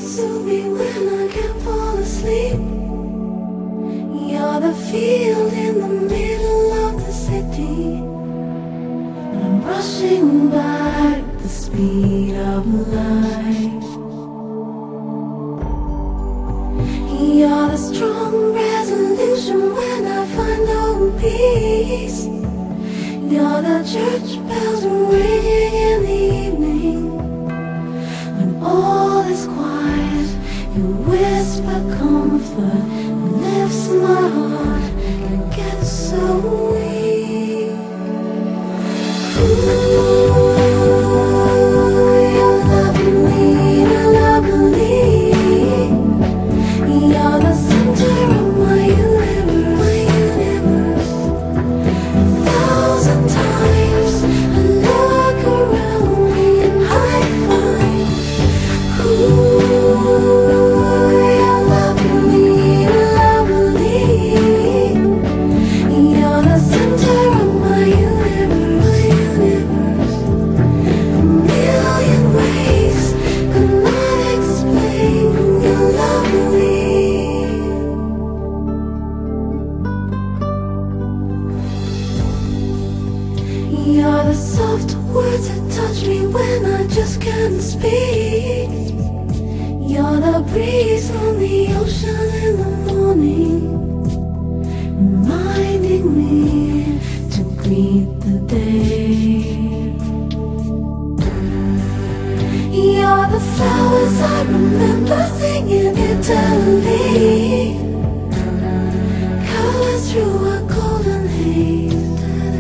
soothe me when I can't fall asleep. You're the field in the middle of the city, and I'm rushing by at the speed of light. You're the strong resolution when I find no peace. You're the church bells ringing in the evening. When all is quiet, you whisper comfort and lifts my heart and it gets so weak. Ooh, you're lovely, lovely. You're the center of my universe. A thousand times I look around me and I find, ooh, you're lovely, lovely. You're the center of my universe. A million ways could not explain your lovely. You're the soft words that touch me when I just can't speak. You're the breeze on the ocean in the morning, reminding me to greet the day. You're the flowers I remember singing eternally, colors through a golden haze,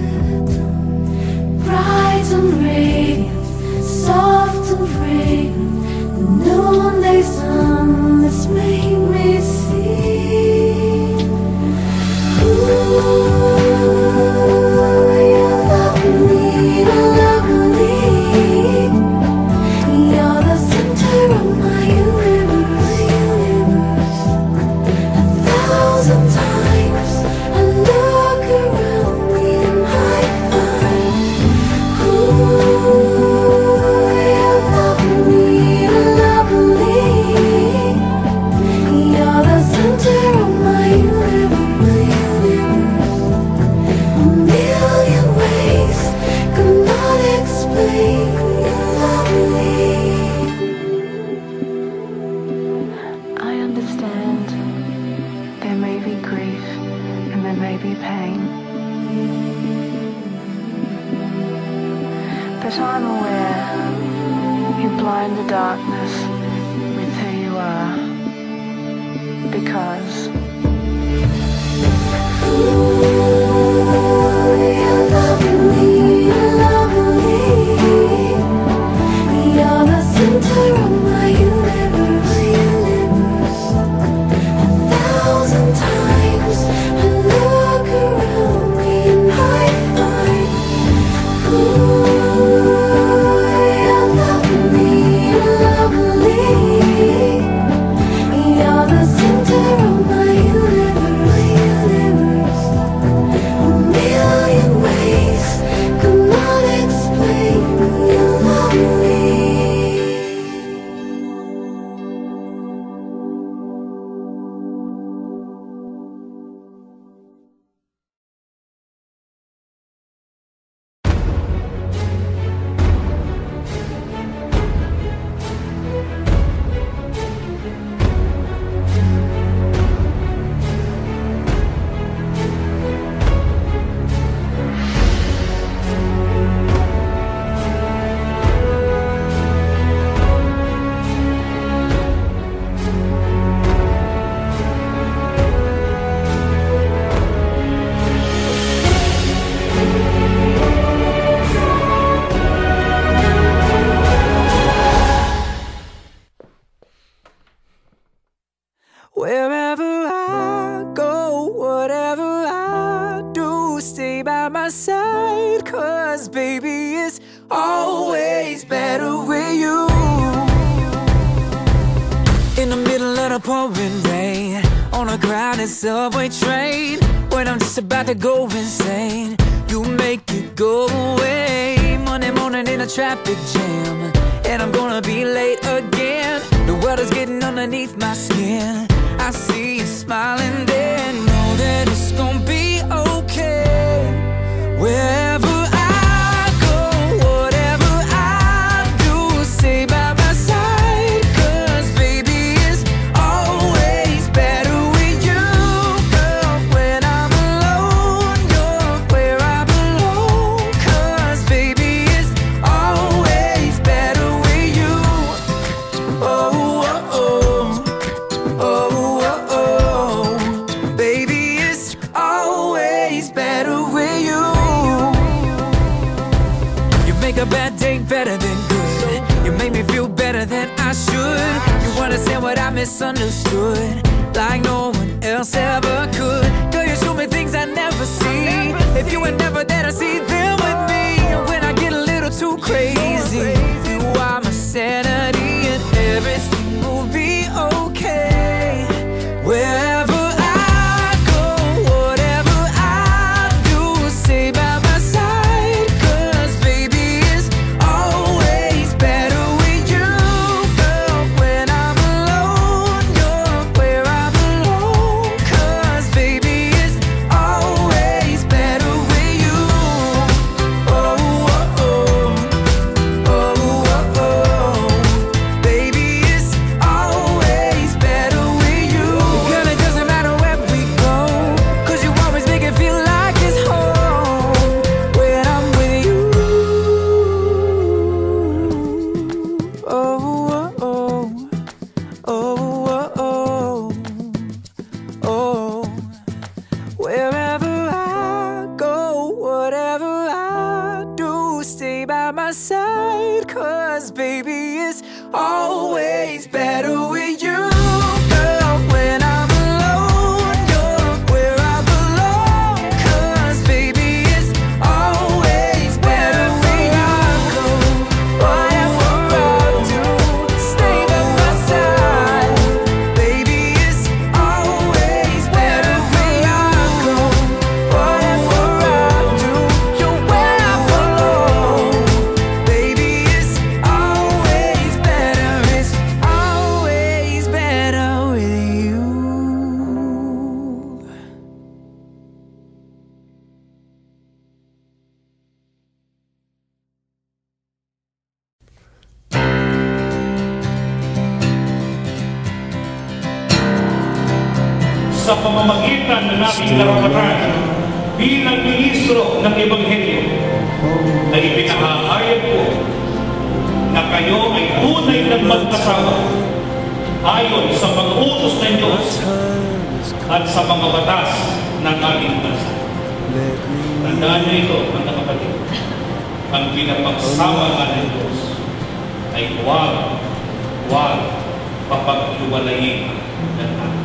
bright and radiant, soft and fragrant. The noonday sun that's made me see. Ooh, you're lovely, lovely. You're the center of my universe. A thousand times I look around me and I find, ooh, you're lovely, lovely. You're the center of my universe. A million ways could not explain your lovely. I understand there may be grief and there may be pain, but I'm aware you blind the darkness with who you are, because You're lovely, lovely. You're the center of my universe. A thousand times I look around me and I find, ooh, you're lovely, lovely. You're the center of my universe. A million ways could not explain your lovely. Wherever I go, whatever I do, stay by my side, 'cause baby, it's always better with you. In the middle of the pouring rain, on a crowded subway train, when I'm just about to go insane, you make it go away. Monday morning in a traffic jam, and I'm gonna be late again. The world water's getting underneath my skin. I see you smiling there, know that it's gonna be okay. Wherever I go, whatever I do, stay by my side. 'Cause baby, it's always better with you, girl. When I'm alone, you're where I belong. 'Cause baby, it's always better with you. Oh, oh, oh, oh, oh, oh. Baby, it's always better with you. You make a bad day better than good. You make me feel better than I should. You understand what I misunderstood, like no one else ever could. Girl, you show me things I never see. If you were never there to see them with me, when I get a little too crazy, you are my sanity, and everything will be okay. Wherever I go, whatever I do, stay by my side. 'Cause baby, it's always better with you, girl. When I'm alone, you're where I belong. 'Cause baby, it's always better with you. Oh, oh, oh, oh, oh, oh. Baby, it's always better with you. Girl, it doesn't matter where we go, 'cause you always make it feel like it's home when I'm with you. Oh, oh, oh, oh, oh, oh. Wherever I go, whatever I do, stay by my side. 'Cause baby, it's always better with you, girl. When I'm alone, you're where I belong. 'Cause baby, it's always better with you. Whatever I do, stay by my side. Baby, it's always better with you. Whatever I do, you're where I belong. Baby, it's always better. It's always better with you. Sa pamamagitan ng aking karapatan bilang ministro ng Ebanghelyo, na ipinahahayag ko na kayo ay tunay ng magkasama ayon sa pag-utos ng Diyos at sa mga batas ng ating bansa. Tandaan niyo ito, mga kapatid. Ang pinapagsama ng Diyos ay huwag papaghiwalayin ng tao.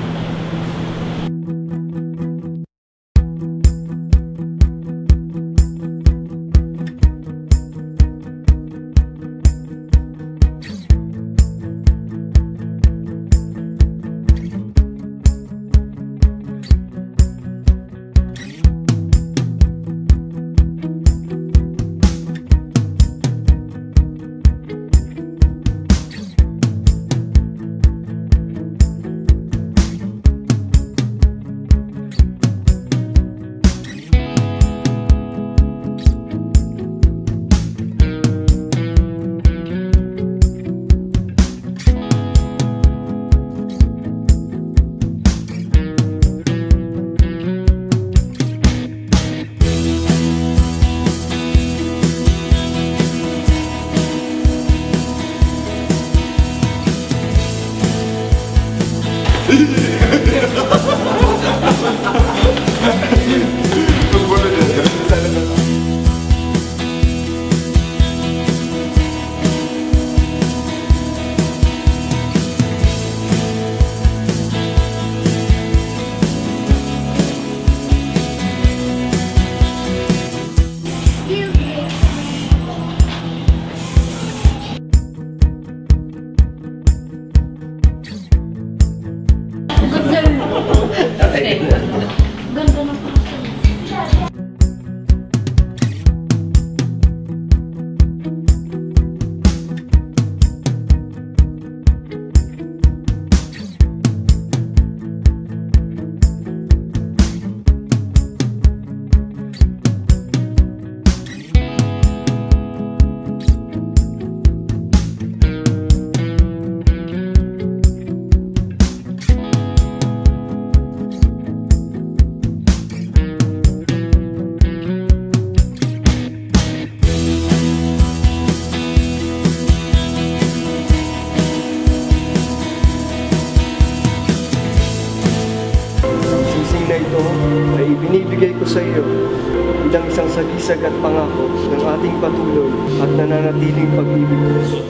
sagisag at pangako ng ating patuloy at nananatiling pag-ibig.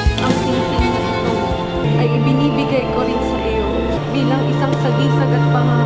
Ay ibinibigay ko rin sa iyo bilang isang sagisag at pangako